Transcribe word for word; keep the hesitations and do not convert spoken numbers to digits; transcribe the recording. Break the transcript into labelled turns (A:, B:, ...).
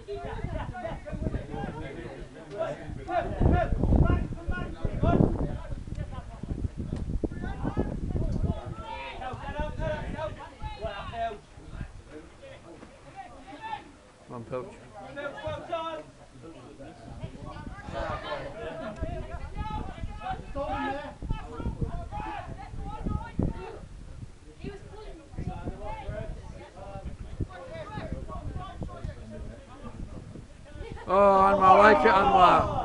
A: Come on, Pilch. Oh, Anwar, like it, Anwar.